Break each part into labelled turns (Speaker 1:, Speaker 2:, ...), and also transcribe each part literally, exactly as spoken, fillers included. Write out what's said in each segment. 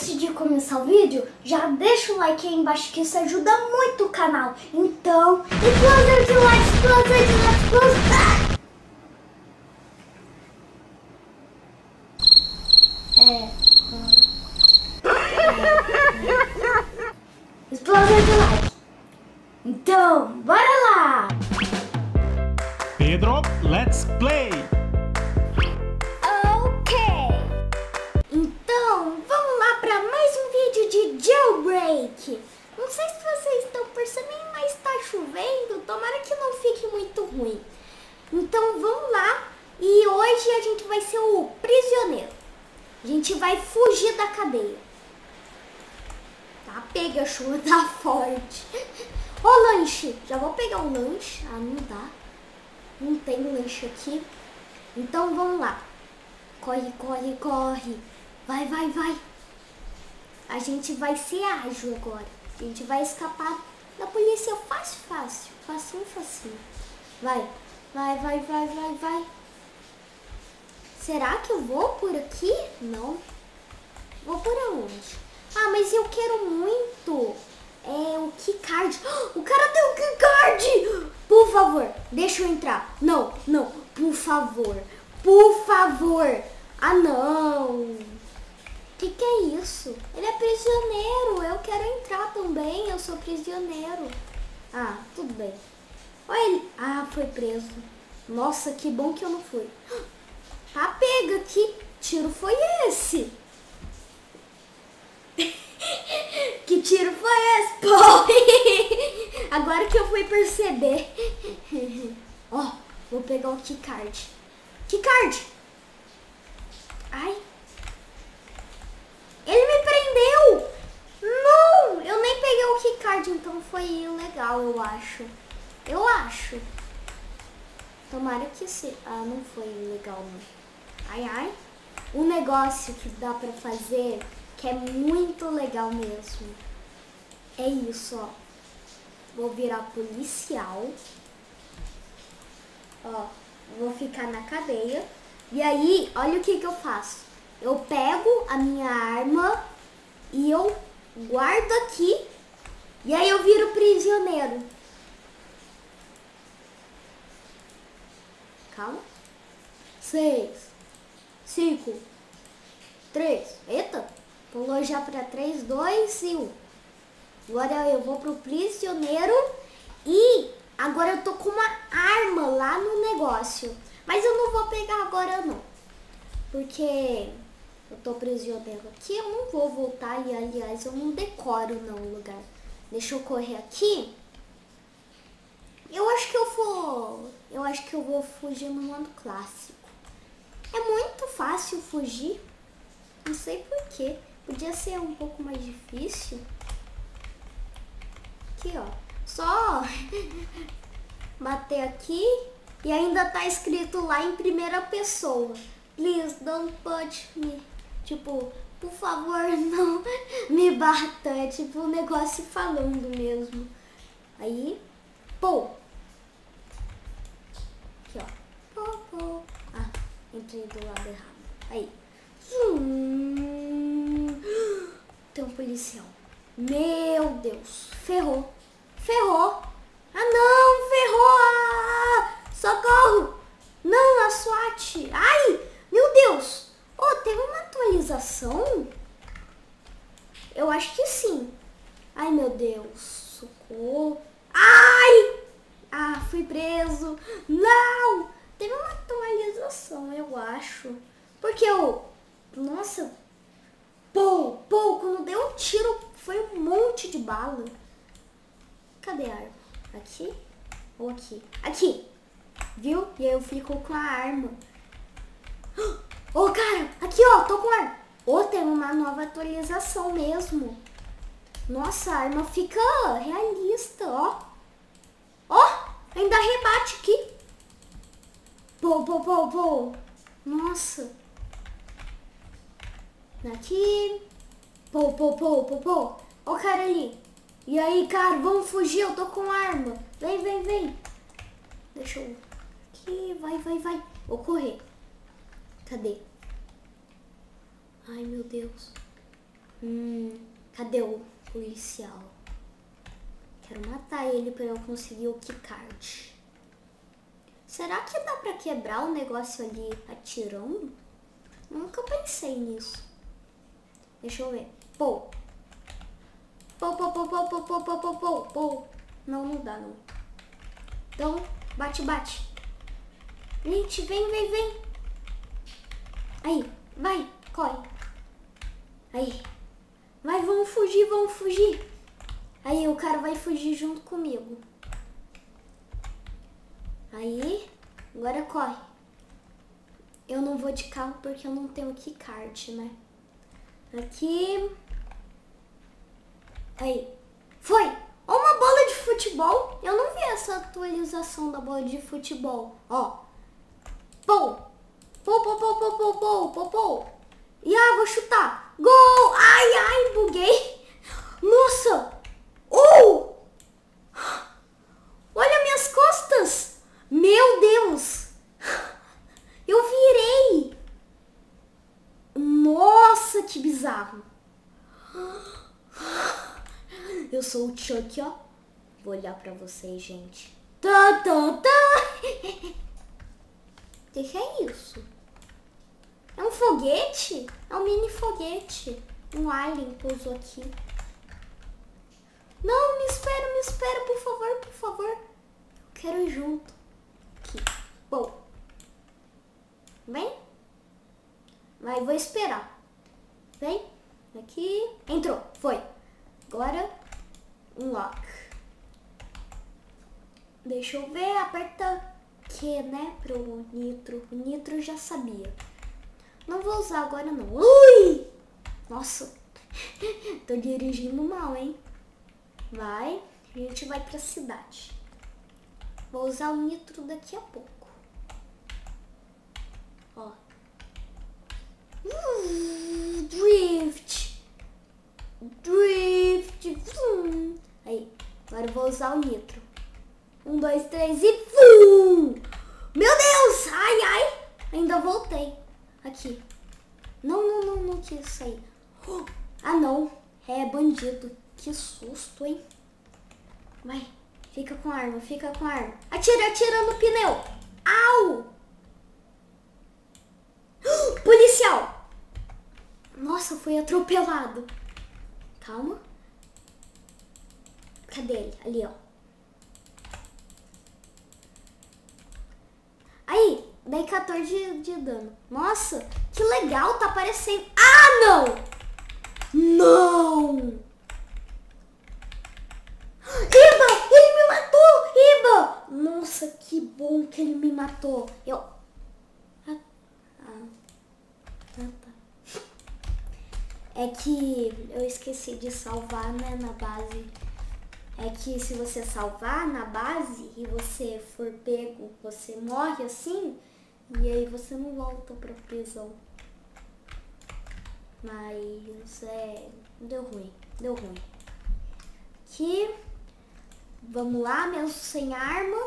Speaker 1: Antes de começar o vídeo, já deixa o like aí embaixo que isso ajuda muito o canal. Então, explosão de likes, explosão de likes, explosão... É... é... Explosão de like. Então, bora lá!
Speaker 2: Pedro, let's play!
Speaker 1: Jailbreak. Não sei se vocês estão percebendo, mas está chovendo. Tomara que não fique muito ruim. Então vamos lá. E hoje a gente vai ser o prisioneiro. A gente vai fugir da cadeia. Tá, pega a chuva, tá forte. Ô lanche, já vou pegar um lanche. Ah, não dá. Não tem lanche aqui. Então vamos lá. Corre, corre, corre. Vai, vai, vai. A gente vai ser ágil agora. A gente vai escapar da polícia fácil, fácil. Facinho, facinho. Vai, vai, vai, vai, vai, vai. Será que eu vou por aqui? Não. Vou por onde? Ah, mas eu quero muito. É o keycard. O cara tem o keycard. Por favor, deixa eu entrar. Não, não. Por favor. Por favor. Ah, não. Que que é isso? Ele é prisioneiro, eu quero entrar também, eu sou prisioneiro. Ah, tudo bem. Olha ele. Ah, foi preso. Nossa, que bom que eu não fui. Tá pega, que tiro foi esse? Que tiro foi esse? Pô! Agora que eu fui perceber. Ó, oh, vou pegar o keycard. Keycard! Ai. Ele me prendeu! Não! Eu nem peguei o keycard, então foi ilegal, eu acho. Eu acho. Tomara que se... Ah, não foi ilegal, não. Ai, ai. Um negócio que dá pra fazer, que é muito legal mesmo. É isso, ó. Vou virar policial. Ó, vou ficar na cadeia. E aí, olha o que que eu faço. Eu pego a minha arma e eu guardo aqui. E aí eu viro prisioneiro. Calma. Seis. Cinco. Três. Eita. Pulou já para três, dois e um. Agora eu vou pro prisioneiro. E agora eu tô com uma arma lá no negócio. Mas eu não vou pegar agora não. Porque... eu tô prisioneiro aqui, eu não vou voltar e, aliás, eu não decoro não o lugar. Deixa eu correr aqui. Eu acho que eu vou... Eu acho que eu vou fugir no modo clássico. É muito fácil fugir. Não sei porquê. Podia ser um pouco mais difícil. Aqui, ó. Só bater aqui. E ainda tá escrito lá em primeira pessoa. Please don't touch me. Tipo, por favor, não me bata. É tipo um negócio falando mesmo. Aí, pô. Aqui, ó. Pô, pô. Ah, entrei do lado errado. Aí. Hum. Tem um policial. Meu Deus. Ferrou. Ferrou. Ah, não. Ferrou. Ah, socorro. Não, a SWAT. Ai, meu Deus. Oh, teve uma atualização? Eu acho que sim. Ai, meu Deus. Socorro. Ai! Ah, fui preso. Não! Teve uma atualização, eu acho. Porque eu... Nossa. Pô, pô, quando deu um tiro, foi um monte de bala. Cadê a arma? Aqui? Ou aqui? Aqui! Viu? E aí eu fico com a arma. Ô, oh, cara, aqui, ó, tô com arma. Ô, oh, tem uma nova atualização mesmo. Nossa, a arma fica realista, ó. Ó, oh, ainda rebate aqui. Pô, pô, pô, pô. Nossa. Aqui. Pô, pô, pô, pô, pô. Ó o cara ali. E aí, cara, vamos fugir, eu tô com arma. Vem, vem, vem. Deixa eu... Aqui, vai, vai, vai. Vou correr. Cadê? Ai, meu Deus. Hum, cadê o policial? Quero matar ele pra eu conseguir o keycard. Será que dá pra quebrar o negócio ali atirando? Nunca pensei nisso. Deixa eu ver. Pô. Pô, pô, pô, pô, pô, pô, pô, pô, pô, pô. Não, não dá, não. Então, bate, bate. Gente, vem, vem, vem. Aí, vai, corre. Aí. Vai, vamos fugir, vamos fugir. Aí, o cara vai fugir junto comigo. Aí, agora corre. Eu não vou de carro porque eu não tenho keycard, né? Aqui. Aí. Foi! Ó, uma bola de futebol. Eu não vi essa atualização da bola de futebol. Ó. Pô! Pô, pô, pô, pô, pô, pô, pô, pô. E ah, vou chutar. Gol! Ai, ai, buguei. Nossa! Oh! Olha minhas costas! Meu Deus! Eu virei! Nossa, que bizarro! Eu sou o Chuck, ó. Vou olhar pra vocês, gente. Tá, tá, tá. O que, que é isso? É um foguete? É um mini foguete. Um alien pousou aqui. Não, me espera, me espera, por favor, por favor. Eu quero ir junto. Aqui. Bom. Vem. Vai, vou esperar. Vem. Aqui. Entrou. Foi. Agora, um lock. Deixa eu ver. Aperta Q, né? Pro nitro. O nitro já sabia. Não vou usar agora, não. Ui! Nossa. Tô dirigindo mal, hein? Vai. A gente vai pra cidade. Vou usar o nitro daqui a pouco. Ó. Uh, drift. Drift. Vum. Aí. Agora eu vou usar o nitro. Um, dois, três e... Vum! Meu Deus! Ai, ai. Ainda voltei. Aqui. Não, não, não, não quis sair. Ah, não. É bandido. Que susto, hein? Vai. Fica com a arma, fica com a arma. Atira, atira no pneu. Au! Policial! Nossa, foi atropelado. Calma. Cadê ele? Ali, ó. Aí, dei quatorze de, de dano. Nossa, que legal, tá aparecendo. Ah, não! Não! Iba, ele me matou! Iba! Nossa, que bom que ele me matou. Eu... Ah, ah, ah tá. É que eu esqueci de salvar, né, na base. É que se você salvar na base e você for pego, você morre assim, e aí você não volta pra prisão. Mas é... deu ruim, deu ruim. Aqui, vamos lá, mesmo sem arma.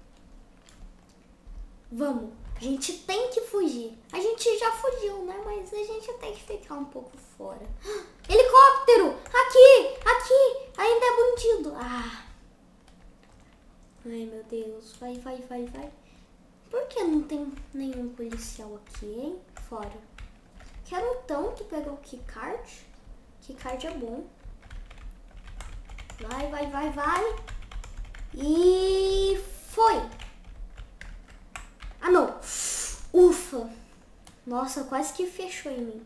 Speaker 1: Vamos, a gente tem que fugir. A gente já fugiu, né, mas a gente tem que ficar um pouco fora. Helicóptero! Aqui! Aqui! Ainda é bandido! Ah! Ai, meu Deus. Vai, vai, vai, vai. Por que não tem nenhum policial aqui, hein? Fora. Quero tanto pegar o keycard. Keycard é bom. Vai, vai, vai, vai. E... foi! Ah, não! Ufa! Nossa, quase que fechou em mim.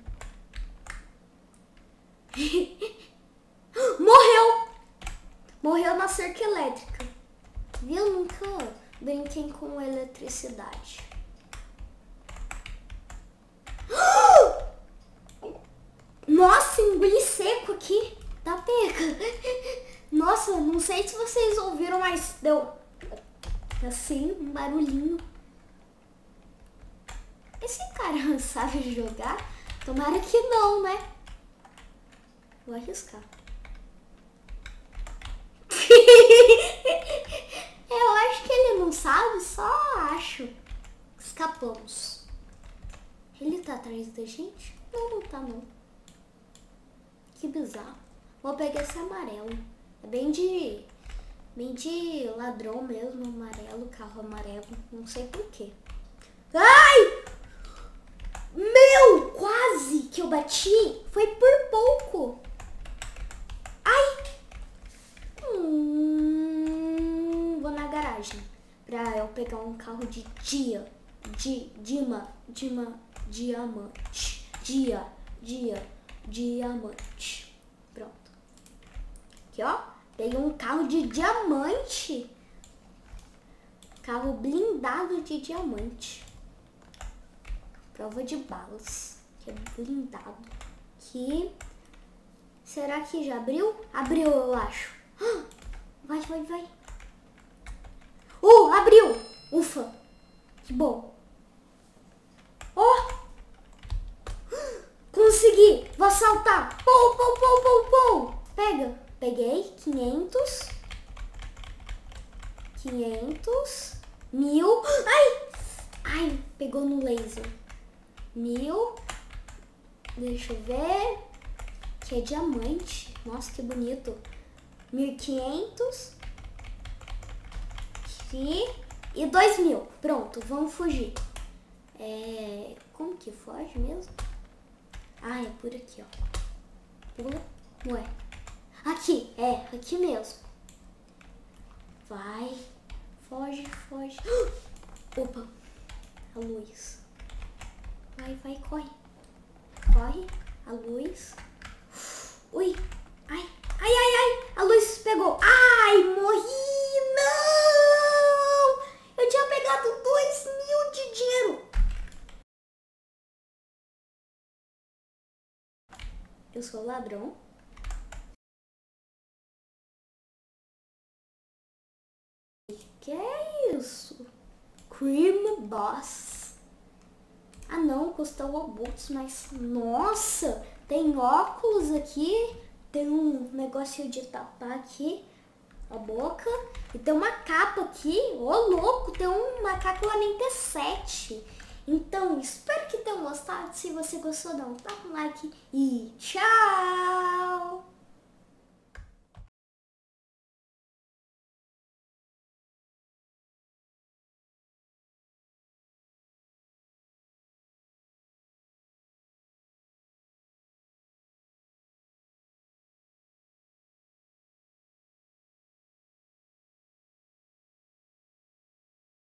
Speaker 1: Morreu! Morreu na cerca elétrica. Viu? Nunca brinquei com eletricidade. Nossa, engoli seco aqui. Tá pega. Nossa, não sei se vocês ouviram, mas deu assim, um barulhinho. Esse cara sabe jogar? Tomara que não, né? Vou arriscar. Eu acho que ele não sabe, só acho. Escapamos. Ele tá atrás da gente? Não, não tá não. bizarro. Vou pegar esse amarelo. É bem de... Bem de ladrão mesmo, amarelo, carro amarelo. Não sei porquê. Ai! Meu! Quase que eu bati. Foi por pouco. Ai! Hum, vou na garagem. Pra eu pegar um carro de dia. De, dima, dima, diamante. Dia, dia, diamante. Pronto. Aqui, ó. Peguei um carro de diamante. Carro blindado de diamante. Prova de balas. Que é blindado. Aqui. Será que já abriu? Abriu, eu acho. Vai, vai, vai. Uh, abriu. Ufa. Que bom. Oh. Consegui. Vou saltar. Pou, pou, pou, pou, pou. Pega. Peguei quinhentos, quinhentos, mil, ai, ai, pegou no laser, mil, deixa eu ver, que é diamante, nossa, que bonito, mil e quinhentos, aqui, e dois mil, pronto, vamos fugir, é, como que foge mesmo? Ah, é por aqui, ó, pula, ué. Aqui, é, aqui mesmo. Vai, foge, foge. Opa, a luz. Vai, vai, corre. Corre, a luz. Ui, ai, ai, ai, ai, a luz pegou. Ai, morri, não! Eu tinha pegado dois mil de dinheiro. Eu sou ladrão. Que é isso? Cream Boss. Ah não, custa Robux, mas nossa, tem óculos aqui, tem um negocinho de tapar aqui a boca e tem uma capa aqui, ô louco, tem um macaco quarenta e sete. Então, espero que tenham gostado. Se você gostou, dá um like e tchau!